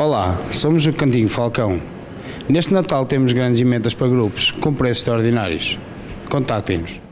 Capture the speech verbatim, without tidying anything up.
Olá, somos o Cantinho Falcão. Neste Natal temos grandes emendas para grupos, com preços extraordinários. Contactem-nos.